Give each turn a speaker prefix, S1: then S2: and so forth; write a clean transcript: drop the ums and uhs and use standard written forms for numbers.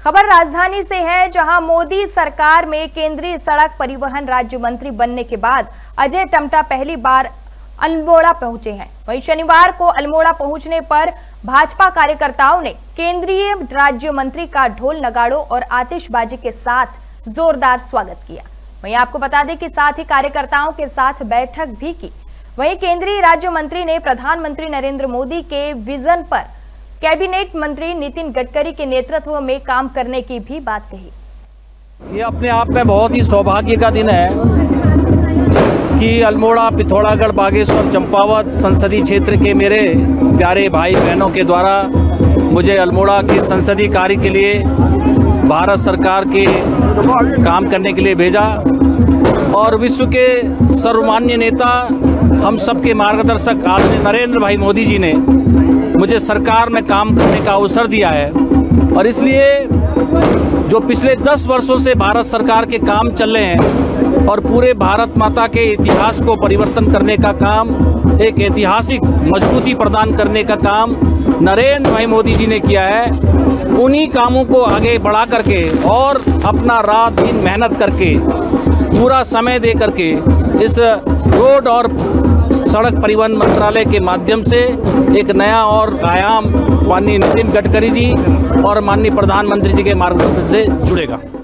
S1: खबर राजधानी से है, जहां मोदी सरकार में केंद्रीय सड़क परिवहन राज्य मंत्री बनने के बाद अजय टम्टा पहली बार अल्मोड़ा पहुंचे हैं। वहीं शनिवार को अल्मोड़ा पहुंचने पर भाजपा कार्यकर्ताओं ने केंद्रीय राज्य मंत्री का ढोल नगाड़ों और आतिशबाजी के साथ जोरदार स्वागत किया। वहीं आपको बता दें कि साथ ही कार्यकर्ताओं के साथ बैठक भी की। वहीं केंद्रीय राज्य मंत्री ने प्रधानमंत्री नरेंद्र मोदी के विजन पर कैबिनेट मंत्री नितिन गडकरी के नेतृत्व में काम करने की भी बात कही।
S2: ये अपने आप में बहुत ही सौभाग्य का दिन है कि अल्मोड़ा, पिथौरागढ़, बागेश्वर, चंपावत संसदीय क्षेत्र के मेरे प्यारे भाई बहनों के द्वारा मुझे अल्मोड़ा के संसदीय कार्य के लिए भारत सरकार के काम करने के लिए भेजा और विश्व के सर्वमान्य नेता, हम सबके मार्गदर्शक आदरणीय नरेंद्र भाई मोदी जी ने मुझे सरकार में काम करने का अवसर दिया है। और इसलिए जो पिछले 10 वर्षों से भारत सरकार के काम चल रहे हैं और पूरे भारत माता के इतिहास को परिवर्तन करने का काम, एक ऐतिहासिक मजबूती प्रदान करने का काम नरेंद्र भाई मोदी जी ने किया है, उन्हीं कामों को आगे बढ़ा करके और अपना रात दिन मेहनत करके पूरा समय दे करके इस रोड और सड़क परिवहन मंत्रालय के माध्यम से एक नया और आयाम माननीय नितिन गडकरी जी और माननीय प्रधानमंत्री जी के मार्गदर्शन से जुड़ेगा।